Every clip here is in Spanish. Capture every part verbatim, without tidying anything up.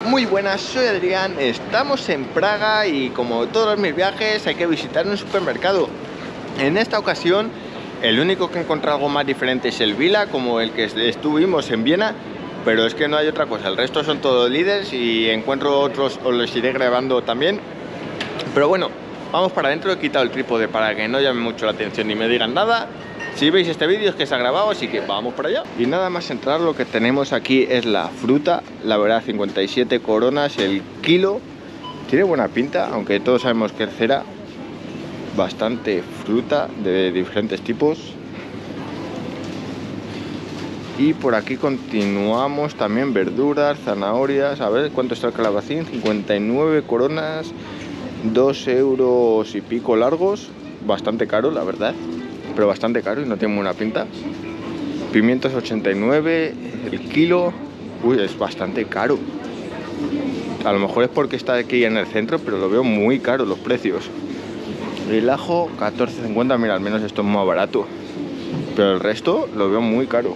Muy buenas, soy Adrián, estamos en Praga y como todos mis viajes hay que visitar un supermercado. En esta ocasión el único que encontré algo más diferente es el Billa, como el que estuvimos en Viena, pero es que no hay otra cosa, el resto son todos líderes y encuentro otros, os los iré grabando también. Pero bueno, vamos para adentro, he quitado el trípode para que no llame mucho la atención ni me digan nada. Si veis este vídeo es que se ha grabado, así que vamos para allá. Y nada más entrar, lo que tenemos aquí es la fruta. La verdad, cincuenta y siete coronas el kilo. Tiene buena pinta, aunque todos sabemos que es cera. Bastante fruta de diferentes tipos. Y por aquí continuamos también verduras, zanahorias. A ver, ¿cuánto está el calabacín? cincuenta y nueve coronas, dos euros y pico largos. Bastante caro, la verdad, pero bastante caro y no tiene buena pinta. Pimientos ochenta y nueve el kilo. Uy, es bastante caro. A lo mejor es porque está aquí en el centro, pero lo veo muy caro los precios. El ajo catorce cincuenta, mira, al menos esto es más barato, pero el resto lo veo muy caro.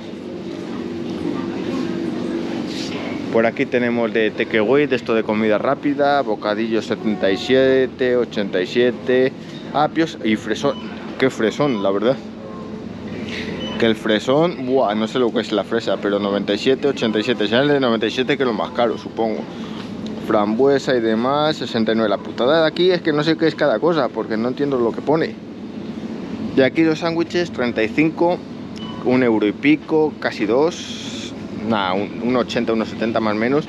Por aquí tenemos de takeaway, de esto de comida rápida, bocadillos setenta y siete, ochenta y siete, apios y fresón. Qué fresón, la verdad. Que el fresón, buah, no sé lo que es la fresa, pero noventa y siete, ochenta y siete, ya el de noventa y siete que es lo más caro, supongo. Frambuesa y demás, sesenta y nueve. La putada de aquí es que no sé qué es cada cosa, porque no entiendo lo que pone. Y aquí los sándwiches, treinta y cinco, un euro y pico, casi dos. Nada, un ochenta, unos setenta más o menos.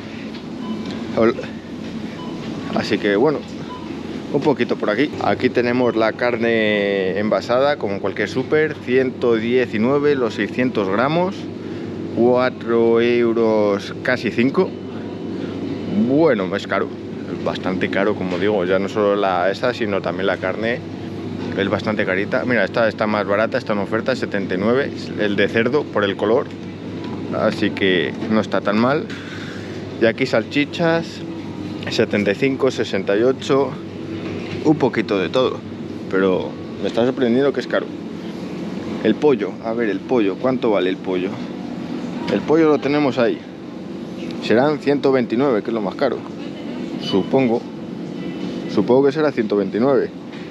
Así que bueno, un poquito por aquí. Aquí tenemos la carne envasada, como en cualquier súper, ciento diecinueve los seiscientos gramos, cuatro euros, casi cinco. Bueno, es caro, es bastante caro, como digo, ya no solo la esa, sino también la carne. Es bastante carita. Mira, esta está más barata, está en oferta, setenta y nueve, el de cerdo por el color. Así que no está tan mal. Y aquí salchichas, setenta y cinco, sesenta y ocho, un poquito de todo, pero me está sorprendiendo que es caro. El pollo, a ver, el pollo, ¿cuánto vale el pollo? El pollo lo tenemos ahí, serán ciento veintinueve, que es lo más caro, supongo. Supongo que será ciento veintinueve.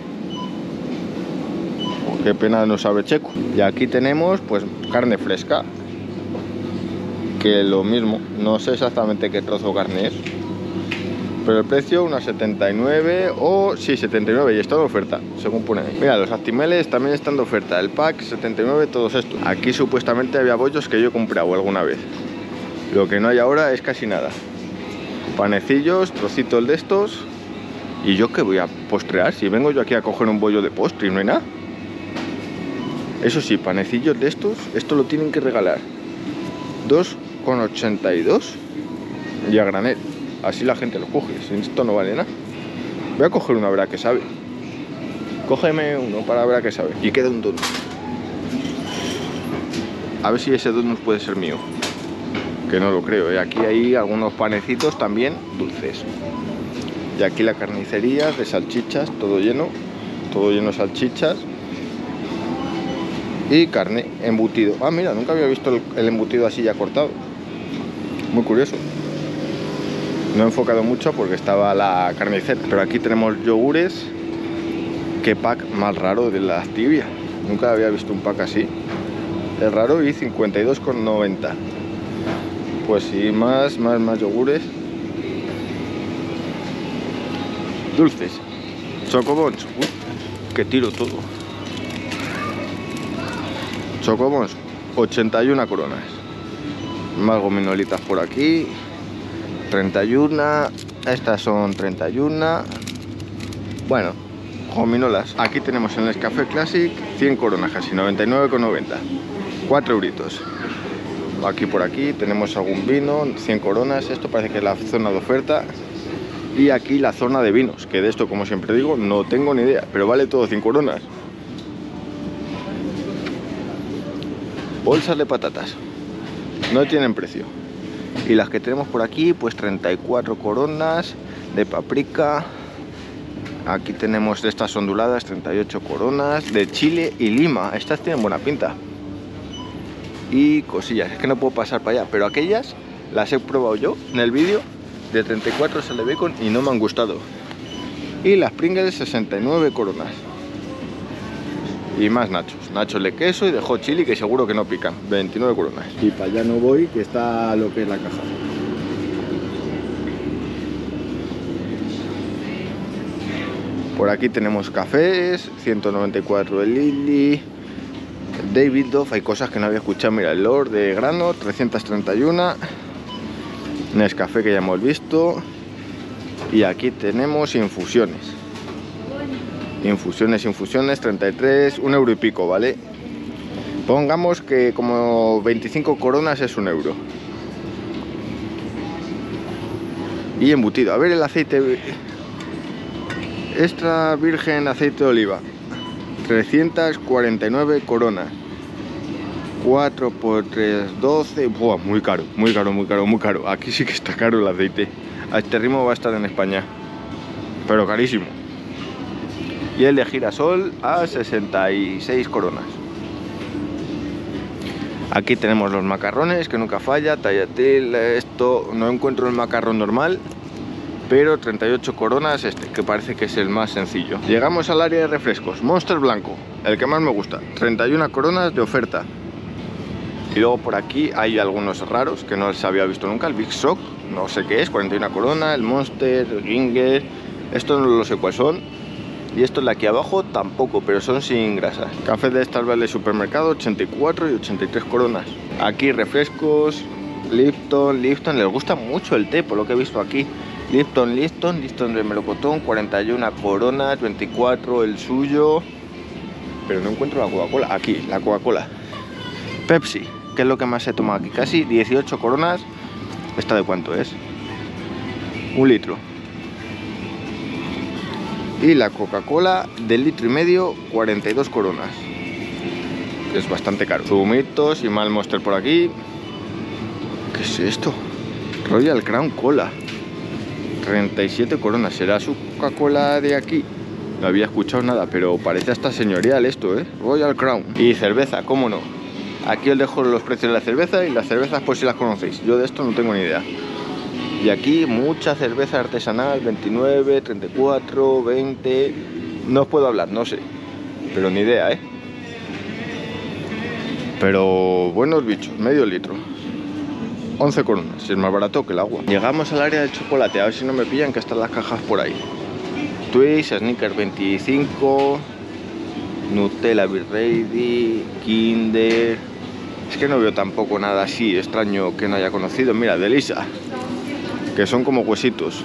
Oh, qué pena no sabe checo. Y aquí tenemos pues carne fresca, que lo mismo, no sé exactamente qué trozo de carne es, pero el precio unas setenta y nueve, o sí, setenta y nueve, y está de oferta, según pone ahí. Mira, los actimeles también están de oferta, el pack setenta y nueve, todos estos. Aquí supuestamente había bollos que yo he comprado alguna vez, lo que no hay ahora es casi nada. Panecillos, trocitos de estos. ¿Y yo qué voy a postrear? Si vengo yo aquí a coger un bollo de postre y no hay nada. Eso sí, panecillos de estos, esto lo tienen que regalar. dos con ochenta y dos y a granel, así la gente lo coge, si esto no vale nada. Voy a coger una, verá que sabe. Cógeme uno para ver a qué sabe. Y queda un donut, a ver si ese donut puede ser mío, que no lo creo, ¿eh? Aquí hay algunos panecitos también dulces. Y aquí la carnicería de salchichas, todo lleno, todo lleno de salchichas y carne, embutido. Ah, mira, nunca había visto el, el embutido así ya cortado. Muy curioso. No he enfocado mucho porque estaba la carnicera. Pero aquí tenemos yogures. Qué pack más raro de la Activia. Nunca había visto un pack así. Es raro y cincuenta y dos con noventa. Pues sí, más, más, más yogures. Dulces. Chocobons. Uy, que tiro todo. Chocobons, ochenta y una coronas. Más gominolitas por aquí, treinta y uno. Estas son treinta y uno. Bueno, gominolas. Aquí tenemos el Nescafé Classic, cien coronas casi, noventa y nueve con noventa, cuatro euritos. Aquí por aquí tenemos algún vino, cien coronas. Esto parece que es la zona de oferta. Y aquí la zona de vinos, que de esto, como siempre digo, no tengo ni idea, pero vale todo cien coronas. Bolsas de patatas, no tienen precio. Y las que tenemos por aquí, pues treinta y cuatro coronas de paprika. Aquí tenemos de estas onduladas, treinta y ocho coronas de chile y lima. Estas tienen buena pinta. Y cosillas, es que no puedo pasar para allá, pero aquellas las he probado yo en el vídeo De treinta y cuatro sale bacon y no me han gustado. Y las Pringles sesenta y nueve coronas. Y más nachos, nachos de queso y de hot chili que seguro que no pican, veintinueve coronas. Y para allá no voy, que está lo que es la caja. Por aquí tenemos cafés, ciento noventa y cuatro el Lily, Davidoff, hay cosas que no había escuchado, mira, el Lord de grano, trescientos treinta y uno, Nescafé que ya hemos visto, y aquí tenemos infusiones. Infusiones, infusiones, treinta y tres, un euro y pico, ¿vale? Pongamos que como veinticinco coronas es un euro. Y embutido, a ver el aceite extra virgen, aceite de oliva, trescientas cuarenta y nueve coronas. cuatro por tres, doce. Buah, muy caro, muy caro, muy caro, muy caro. Aquí sí que está caro el aceite. A este ritmo va a estar en España, pero carísimo. Y el de girasol a sesenta y seis coronas. Aquí tenemos los macarrones, que nunca falla, tallatil, esto no encuentro el macarrón normal, pero treinta y ocho coronas este, que parece que es el más sencillo. Llegamos al área de refrescos, Monster blanco, el que más me gusta, treinta y una coronas de oferta. Y luego por aquí hay algunos raros que no los había visto nunca, el Big Shock, no sé qué es, cuarenta y una coronas, el Monster, el Ginger, esto no lo sé cuáles son. Y estos de aquí abajo tampoco, pero son sin grasa. Café de Starbucks de supermercado, ochenta y cuatro y ochenta y tres coronas. Aquí refrescos, Lipton, Lipton, les gusta mucho el té por lo que he visto aquí. Lipton, Lipton, Lipton de melocotón, cuarenta y una coronas, veinticuatro el suyo. Pero no encuentro la Coca-Cola, aquí, la Coca-Cola. Pepsi, que es lo que más he tomado aquí, casi dieciocho coronas. ¿Esta de cuánto es? Un litro. Y la Coca-Cola del litro y medio, cuarenta y dos coronas. Es bastante caro. Zumitos y mal Monster por aquí. ¿Qué es esto? Royal Crown Cola, treinta y siete coronas. ¿Será su Coca-Cola de aquí? No había escuchado nada, pero parece hasta señorial esto, ¿eh? Royal Crown. Y cerveza, ¿cómo no? Aquí os dejo los precios de la cerveza y las cervezas por si las conocéis. Yo de esto no tengo ni idea. Y aquí mucha cerveza artesanal, veintinueve, treinta y cuatro, veinte... No os puedo hablar, no sé, pero ni idea, ¿eh? Pero buenos bichos, medio litro. once coronas, es más barato que el agua. Llegamos al área del chocolate, a ver si no me pillan que están las cajas por ahí. Twix, Snickers veinticinco, Nutella Birreidi, Kinder... Es que no veo tampoco nada así extraño que no haya conocido. Mira, de Lisa, que son como huesitos.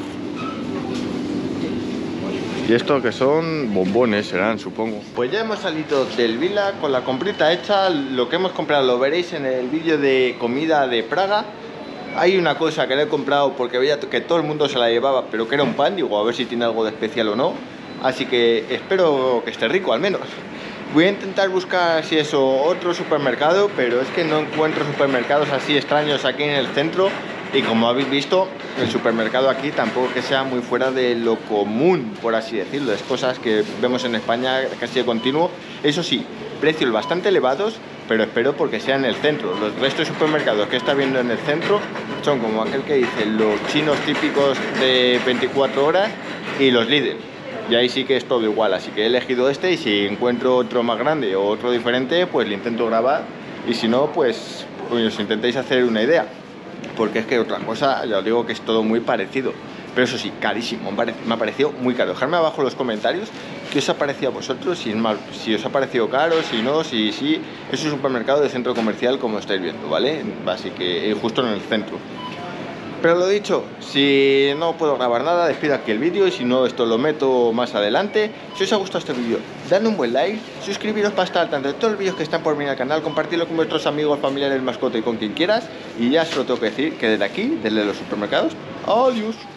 Y esto que son bombones serán, supongo. Pues ya hemos salido del Vila con la comprita hecha. Lo que hemos comprado lo veréis en el vídeo de comida de Praga. Hay una cosa que le he comprado porque veía que todo el mundo se la llevaba, pero que era un pan. Digo, a ver si tiene algo de especial o no. Así que espero que esté rico al menos. Voy a intentar buscar si eso otro supermercado, pero es que no encuentro supermercados así extraños aquí en el centro. Y como habéis visto, el supermercado aquí tampoco que sea muy fuera de lo común, por así decirlo. Es cosas que vemos en España casi de continuo. Eso sí, precios bastante elevados, pero espero porque sea en el centro. Los restos de supermercados que está viendo en el centro son como aquel que dice los chinos típicos de veinticuatro horas y los Lidl. Y ahí sí que es todo igual, así que he elegido este y si encuentro otro más grande o otro diferente, pues le intento grabar. Y si no, pues, pues os intentéis hacer una idea. Porque es que otra cosa, ya os digo que es todo muy parecido. Pero eso sí, carísimo, me ha parecido muy caro. Dejadme abajo en los comentarios qué os ha parecido a vosotros, si, es mal, si os ha parecido caro, si no, si sí. Es un supermercado de centro comercial como estáis viendo, ¿vale? Así que justo en el centro. Pero lo dicho, si no puedo grabar nada, despido aquí el vídeo y si no, esto lo meto más adelante. Si os ha gustado este vídeo, dadle un buen like, suscribiros para estar al tanto de todos los vídeos que están por venir al canal, compartirlo con vuestros amigos, familiares, mascotas y con quien quieras. Y ya solo tengo que decir que desde aquí, desde los supermercados, adiós.